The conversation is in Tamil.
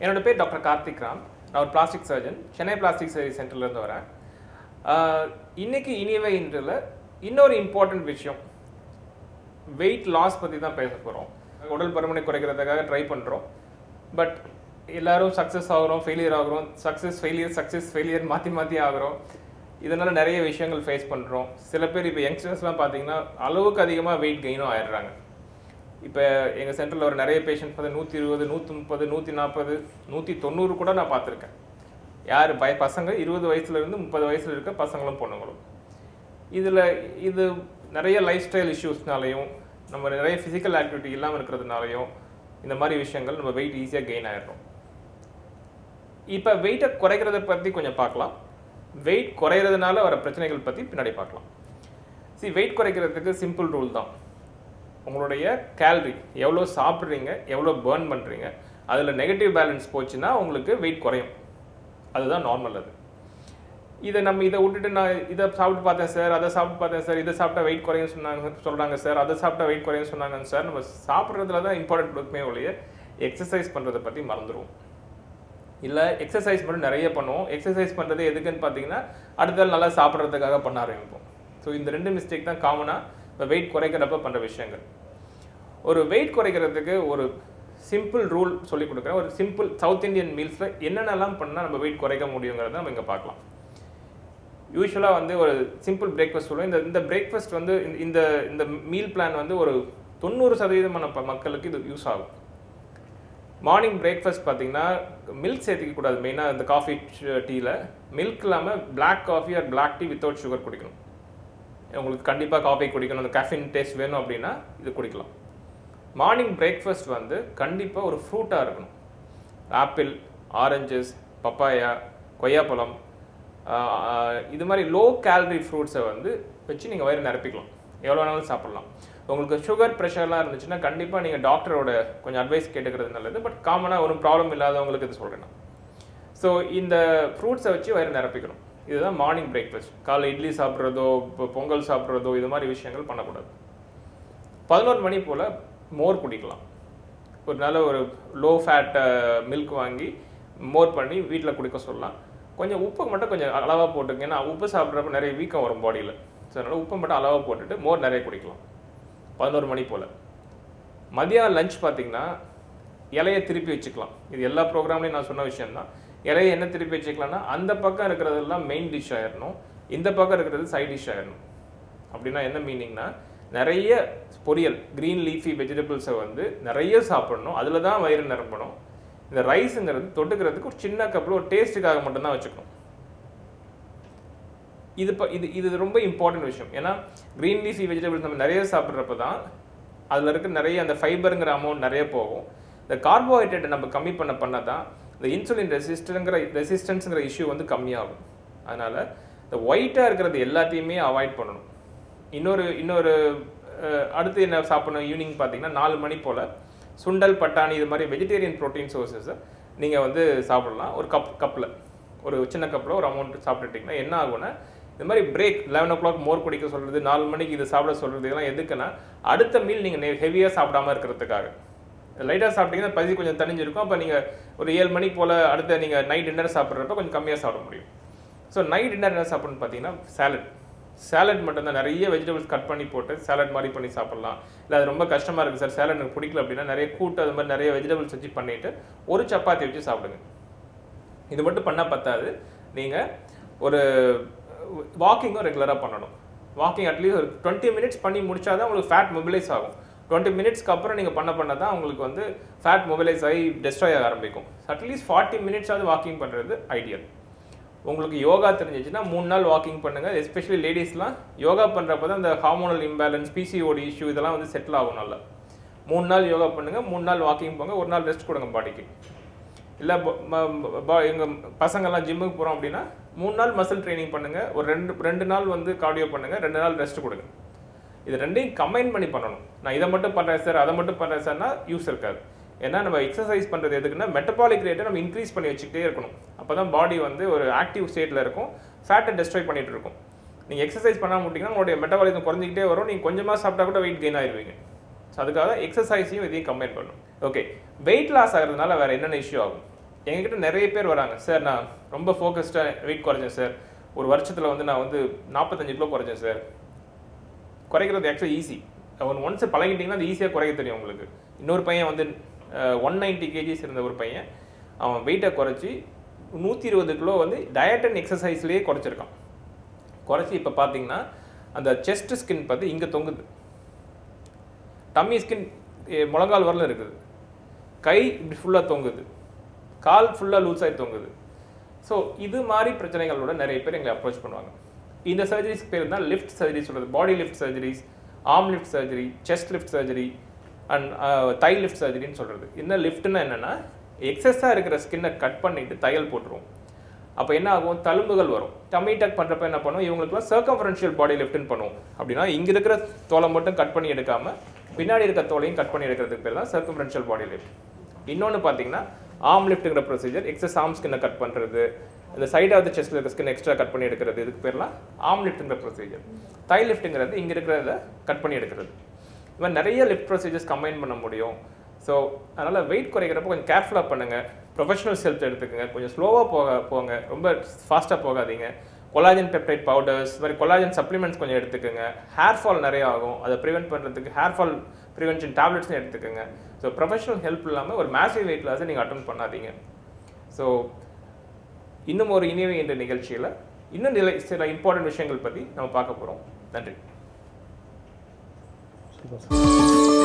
என்னோட பேர் Dr.Karthik Ram. நான் ஒரு plastic surgeon. Chennai Plastic Surgery Centerல இருந்து வரேன். இன்னைக்கு இனியவை இன்றில் இன்னொரு இம்பார்ட்டன்ட் விஷயம் வெயிட் லாஸ் பற்றி தான் பேச போகிறோம். உடல் பருமனை குறைக்கிறதுக்காக ட்ரை பண்ணுறோம். பட் எல்லாரும் சக்ஸஸ் ஆகிறோம், ஃபெயிலியர் ஆகிறோம், சக்ஸஸ் ஃபெயிலியர் மாற்றி ஆகிறோம். இதனால் நிறைய விஷயங்கள் ஃபேஸ் பண்ணுறோம். சில பேர் இப்போ யங்ஸ்டர்ஸ்லாம் பார்த்தீங்கன்னா அளவுக்கு அதிகமாக வெயிட் கெயினும் ஆயிடுறாங்க. இப்போ எங்கள் சென்டரில் ஒரு நிறைய பேஷண்ட்ஸ் வந்து 120, 130, 140, 190 கூட நான் பார்த்துருக்கேன். யார் பசங்க 20 வயசுலேருந்து 30 வயசில் இருக்க பசங்களும் பொண்ணுங்களும். இது நிறைய லைஃப் ஸ்டைல் இஷ்யூஸ்னாலையும் நம்ம நிறைய ஃபிசிக்கல் ஆக்டிவிட்டி இல்லாமல் இருக்கிறதுனாலையும் இந்த மாதிரி விஷயங்கள் நம்ம வெயிட் ஈஸியாக கெயின் ஆகிடுறோம். இப்போ வெயிட்டை குறைக்கிறத பற்றி கொஞ்சம் பார்க்கலாம். வெயிட் குறையிறதுனால வர பிரச்சனைகள் பற்றி பின்னாடி பார்க்கலாம். வெயிட் குறைக்கிறதுக்கு சிம்பிள் ரூல் தான். உங்களுடைய கேலரி எவ்வளோ சாப்பிட்றீங்க, எவ்வளோ பேர்ன் பண்ணுறீங்க, அதில் நெகட்டிவ் பேலன்ஸ் போச்சுன்னா உங்களுக்கு வெயிட் குறையும். அதுதான் நார்மல். அது இதை விட்டுட்டு நான் இதை சாப்பிட்டு பார்த்தேன் சார், அதை சாப்பிட்டு பார்த்தேன் சார், இதை சாப்பிட்டா வெயிட் குறையும் சொல்கிறாங்க சார், அதை சாப்பிட்டா வெயிட் குறையும் சொன்னாங்க சார். நம்ம சாப்பிட்றதுல தான் இம்பார்ட்டன்ட் கொடுக்குமே ஒழிய எக்ஸசைஸ் பண்ணுறதை பற்றி மறந்துடுவோம். இல்லை எக்ஸசைஸ் மட்டும் நிறைய பண்ணுவோம். எக்ஸசைஸ் பண்ணுறது எதுக்குன்னு பார்த்தீங்கன்னா அடுத்த நல்லா சாப்பிட்றதுக்காக பண்ண ஆரம்பிப்போம். ஸோ இந்த ரெண்டு மிஸ்டேக் தான் காமனாக இப்போ வெயிட் குறைக்கிறப்ப பண்ணுற விஷயங்கள். ஒரு வெயிட் குறைக்கிறதுக்கு ஒரு சிம்பிள் ரூல் சொல்லிக் கொடுக்குறேன். ஒரு சிம்பிள் சவுத் இந்தியன் மீல்ஸில் என்னென்னலாம் பண்ணால் நம்ம வெயிட் குறைக்க முடியுங்கிறத நம்ம இங்கே பார்க்கலாம். யூஸ்வலாக வந்து ஒரு சிம்பிள் பிரேக்ஃபாஸ்ட் சொல்லுவோம். இந்த பிரேக்ஃபாஸ்ட் வந்து இந்த மீல் பிளான் வந்து ஒரு 90% மக்களுக்கு இது யூஸ் ஆகும். மார்னிங் பிரேக்ஃபாஸ்ட் பார்த்தீங்கன்னா மில்க் சேர்த்திக்க கூடாது. மெயினாக இந்த காஃபி டீயில் மில்க் இல்லாமல் black coffee or black tea without sugar குடிக்கணும். உங்களுக்கு கண்டிப்பாக காஃபி குடிக்கணும், அந்த கேஃபின் டேஸ்ட் வேணும் அப்படின்னா இது குடிக்கலாம். மார்னிங் பிரேக்ஃபாஸ்ட் வந்து கண்டிப்பாக ஒரு ஃப்ரூட்டாக இருக்கணும். ஆப்பிள், ஆரஞ்சஸ், பப்பாயா, கொய்யாப்பழம், இது மாதிரி லோ கேலரி ஃப்ரூட்ஸை வந்து வச்சு நீங்கள் வயிறு நிரப்பிக்கலாம். எவ்வளோ வேணாலும் சாப்பிட்லாம். உங்களுக்கு சுகர் ப்ரெஷர்லாம் இருந்துச்சுன்னா கண்டிப்பாக நீங்கள் டாக்டரோட கொஞ்சம் அட்வைஸ் கேட்டுக்கிறது நல்லது. பட் காமனாக ஒரு ப்ராப்ளம் இல்லாதவங்களுக்கு இது சொல்கிறேன். ஸோ இந்த ஃப்ரூட்ஸை வச்சு வயிறு நிரப்பிக்கணும். இதுதான் மார்னிங் பிரேக்ஃபாஸ்ட். காலை இட்லி சாப்பிட்றதோ, இப்போ பொங்கல் சாப்பிட்றதோ, இது மாதிரி விஷயங்கள் பண்ணக்கூடாது. 11 மணி போல் மோர் குடிக்கலாம். ஒரு நல்ல ஒரு லோ ஃபேட் மில்க் வாங்கி மோர் பண்ணி வீட்டில் குடிக்க சொல்லலாம். கொஞ்சம் உப்பு மட்டும் கொஞ்சம் அளவாக போட்டுங்க. ஏன்னா உப்பு சாப்பிட்றப்ப நிறைய வீக்கம் வரும் பாடியில். ஸோ அதனால் உப்பை மட்டும் அளவாக போட்டுட்டு மோர் நிறைய குடிக்கலாம் 11 மணி போல். மதியம் லஞ்ச் பார்த்திங்கன்னா இலையை திருப்பி வச்சுக்கலாம். இது எல்லா ப்ரோக்ராம்லையும் நான் சொன்ன விஷயம்தான். இலையை என்ன திருப்பி வச்சுக்கலாம்னா அந்த பக்கம் இருக்கிறதெல்லாம் மெயின் டிஷ் ஆயிடணும், இந்த பக்கம் இருக்கிறது சைட் டிஷ் ஆயிடணும். அப்படின்னா என்ன மீனிங்னா நிறைய பொரியல், க்ரீன் லீஃபி வெஜிடபிள்ஸை வந்து நிறைய சாப்பிடணும். அதில் தான் வயிறு நிரம்பணும். இந்த ரைஸுங்கிறது தொட்டுக்கிறதுக்கு ஒரு சின்ன கப்பில் ஒரு டேஸ்ட்டுக்காக மட்டும்தான் வச்சுக்கணும். இது ரொம்ப இம்பார்ட்டன்ட் விஷயம். ஏன்னா க்ரீன் லீஃபி வெஜிடபிள்ஸ் நம்ம நிறைய சாப்பிட்றப்ப தான் அதில் இருக்க நிறைய அந்த ஃபைபருங்கிற அமௌண்ட் நிறைய போகும். இந்த கார்போஹைட்ரேட்டை நம்ம கம்மி பண்ண தான் இந்த இன்சுலின் ரெசிஸ்டன்ஸுங்கிற இஷ்யூ வந்து கம்மியாகும். அதனால் இந்த ஒயிட்டாக இருக்கிறது எல்லாத்தையுமே அவாய்ட் பண்ணணும். இன்னொரு அடுத்து என்ன சாப்பிடணும் ஈவினிங் பார்த்தீங்கன்னா 4 மணி போல் சுண்டல், பட்டாணி, இது மாதிரி வெஜிடேரியன் ப்ரோட்டீன் சோர்ஸஸை நீங்கள் வந்து சாப்பிடலாம். ஒரு கப்பில் ஒரு சின்ன கப்பில் ஒரு அமௌண்ட் சாப்பிட்டுட்டிங்கன்னா என்ன ஆகும்னா இந்த மாதிரி பிரேக் 11 o'clock மோர் குடிக்க சொல்கிறது, 4 மணிக்கு இது சாப்பிட சொல்கிறது, இதெல்லாம் எதுக்குன்னா அடுத்த மீல் நீங்கள் ஹெவியாக சாப்பிடாமல் இருக்கிறதுக்காக. லைட்டாக சாப்பிட்டீங்கன்னா பசி கொஞ்சம் தணிஞ்சிருக்கும். அப்போ நீங்கள் ஒரு 7 மணி போல் அடுத்த நீங்கள் நைட் டின்னர் சாப்பிட்றப்ப கொஞ்சம் கம்மியாக சாப்பிட முடியும். ஸோ நைட் டின்னர் என்ன சாப்பிட்ணுன்னு பார்த்தீங்கன்னா சேலட் மட்டும்தான். நிறைய வெஜிடபிள்ஸ் கட் பண்ணி போட்டு சேலட் மாதிரி பண்ணி சாப்பிட்லாம். இல்லை அது ரொம்ப கஷ்டமாக இருக்குது சார், சேலட் எனக்கு பிடிக்கல அப்படின்னா நிறைய கூட்டு அது மாதிரி நிறைய வெஜிடபிள்ஸ் வச்சு பண்ணிவிட்டு ஒரு சப்பாத்தி வச்சு சாப்பிடுங்க. இது மட்டும் பண்ணால் பத்தாது. நீங்கள் ஒரு வாக்கிங்கும் ரெகுலராக பண்ணணும். வாக்கிங் அட்லீஸ்ட் ஒரு 20 minutes பண்ணி முடிச்சா தான் உங்களுக்கு ஃபேட் மொபிலைஸ் ஆகும். 20 minutesக்கு அப்புறம் நீங்கள் பண்ண தான் உங்களுக்கு வந்து ஃபேட் மொபிலைஸ் ஆகி டெஸ்ட்ராய் ஆக ஆரம்பிக்கும். அட்லீஸ்ட் 40 minutes வாக்கிங் பண்ணுறது ஐடியல். உங்களுக்கு யோகா தெரிஞ்சிச்சுன்னா 3 நாள் வாக்கிங் பண்ணுங்கள். எஸ்பெஷலி லேடிஸ்லாம் யோகா பண்ணுறப்ப தான் இந்த ஹார்மோனல் இம்பேலன்ஸ், பிசிஓடி இஷ்யூ இதெல்லாம் வந்து செட்டில் ஆகும். நல்லா 3 நாள் யோகா பண்ணுங்கள், 3 நாள் வாக்கிங் போங்க, 1 நாள் ரெஸ்ட் கொடுங்க பாடிக்கு. இல்லை எங்கள் பசங்கள்லாம் ஜிம்முக்கு போகிறோம் அப்படின்னா 3 நாள் மசில் ட்ரைனிங் பண்ணுங்கள், ஒரு 2 நாள் வந்து கார்டியோ பண்ணுங்கள், 2 நாள் ரெஸ்ட் கொடுங்க. இது ரெண்டையும் கம்பைன் பண்ணி பண்ணணும். நான் இதை மட்டும் பண்ணுறேன் சார், அதை மட்டும் பண்ணுறேன் சார்னா யூஸ் இருக்காது. ஏன்னா நம்ம எக்ஸசைஸ் பண்ணுறது எதுக்குன்னா மெட்டபாலிக் ரேட்டை நம்ம இன்க்ரீஸ் பண்ணி வச்சுக்கிட்டே இருக்கணும். அப்போ தான் பாடி வந்து ஒரு ஆக்டிவ் ஸ்டேட்டில் இருக்கும், ஃபேட்டை டெஸ்ட்ராய் பண்ணிகிட்டு இருக்கும். நீங்கள் எக்ஸசைஸ் பண்ணாமல் விட்டிங்கன்னா உங்களுடைய மெட்டபாலிசம் குறைஞ்சிக்கிட்டே வரும். நீங்கள் கொஞ்சமாக சாப்பிட்டா கூட வெயிட் கெயின் ஆகிடுவீங்க. ஸோ அதுக்காக எக்ஸசைஸையும் இதையும் கம்பைன் பண்ணணும். ஓகே, வெயிட் லாஸ் ஆகிறதுனால வேறு என்னென்ன இஷ்யூ ஆகும்? எங்ககிட்ட நிறைய பேர் வராங்க சார் நான் ரொம்ப ஃபோக்கஸ்டாக வெயிட் குறைஞ்சேன் சார் ஒரு வருஷத்தில் வந்து நான் வந்து 45 கிலோ குறைஞ்சேன் சார் குறைக்கிறது ஆக்சுவலி ஈஸி ஒன்ஸ் பழகிட்டிங்கன்னா அது ஈஸியாக குறைக்க தெரியும் உங்களுக்கு இன்னொரு பையன் வந்து 190 kgs இருந்த ஒரு பையன் அவன் வெயிட்டை குறைச்சி 120 கிலோ வந்து டயட் அண்ட் எக்ஸசைஸ்லேயே குறைச்சிருக்கான் குறைச்சி இப்போ பார்த்தீங்கன்னா அந்த செஸ்ட் ஸ்கின் பார்த்து இங்கே தொங்குது டம்மி ஸ்கின் முழங்கால் வரல இருக்குது கை இப்படி ஃபுல்லாக தொங்குது கால் ஃபுல்லாக லூஸ் ஆகி தொங்குது ஸோ இது மாதிரி பிரச்சனைகளோட நிறைய பேர் எங்களை அப்ரோச் பண்ணுவாங்க இந்த சர்ஜரிஸ்க்கு பேர் தான் லிஃப்ட் சர்ஜரி சொல்கிறது body lift surgeries arm lift surgery chest lift surgery and thigh lift சர்ஜரின்னு சொல்கிறது இந்த லிஃப்ட்னா என்னென்னா எக்ஸஸாக இருக்கிற ஸ்கின்னை கட் பண்ணிவிட்டு தையல் போட்டுருவோம் அப்போ என்ன ஆகும் தழும்புகள் வரும் டம்மி டக் பண்ணுறப்ப என்ன பண்ணுவோம் இவங்களுக்குலாம் சர்க்கம்ஃபரன்ஷியல் பாடி லிஃப்ட்னு பண்ணுவோம் அப்படின்னா இங்கே இருக்கிற தோலை மட்டும் கட் பண்ணி எடுக்காமல் பின்னாடி இருக்கிற தோலையும் கட் பண்ணி எடுக்கிறதுக்கு பேர் தான் சர்க்கம்ஃபரன்ஷியல் பாடி லிஃப்ட் இன்னொன்று பார்த்தீங்கன்னா ஆர்ம் லிஃப்ட்டுங்கிற ப்ரொசீஜர் எக்ஸஸ் ஆர்ம் ஸ்கின்னை கட் பண்ணுறது இந்த சைட் ஆஃப் த செஸ்ட்டில் இருக்கிற ஸ்கின் எக்ஸ்ட்ரா கட் பண்ணி எடுக்கிறது இதுக்கு பேர்லாம் ஆர்ம் லிஃப்ட்டுங்கிற ப்ரொசீஜர் தை லிஃப்ட்டுங்கிறது இங்கே இருக்கிறத கட் பண்ணி எடுக்கிறது இது மாதிரி நிறைய லிஃப்ட் ப்ரொசீஜர்ஸ் கம்பைன் பண்ண முடியும் ஸோ அதனால் வெயிட் குறைக்கிறப்ப கொஞ்சம் கேர்ஃபுல்லாக பண்ணுங்கள் ப்ரொஃபஷனல் ஹெல்ப் எடுத்துக்கோங்க கொஞ்சம் ஸ்லோவாக போங்க ரொம்ப ஃபாஸ்ட்டாக போகாதீங்க கொலாஜன் பெப்டைட் பவுடர்ஸ் இது மாதிரி கொலாஜன் சப்ளிமெண்ட்ஸ் கொஞ்சம் எடுத்துக்கோங்க ஹேர் ஃபால் நிறைய ஆகும் அதை ப்ரிவென்ட் பண்ணுறதுக்கு ஹேர் ஃபால் ப்ரிவென்ஷன் டேப்லெட்ஸ்னு எடுத்துக்கோங்க ஸோ ப்ரொஃபஷனல் ஹெல்ப் இல்லாமல் ஒரு மேசிவ் வெயிட் லாஸை நீங்கள் அட்டன் பண்ணாதீங்க ஸோ இன்னும் ஒரு இனிமை என்ற நிகழ்ச்சியில் இன்னும் சில இம்பார்ட்டன்ட் விஷயங்கள் பற்றி நம்ம பார்க்க போகிறோம் நன்றி